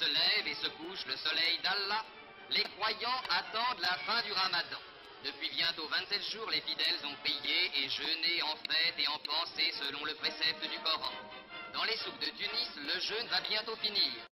se lève et se couche le soleil d'Allah, les croyants attendent la fin du Ramadan. Depuis bientôt 27 jours, les fidèles ont prié et jeûné en fête et en pensée selon le précepte du Coran. Dans les souks de Tunis, le jeûne va bientôt finir.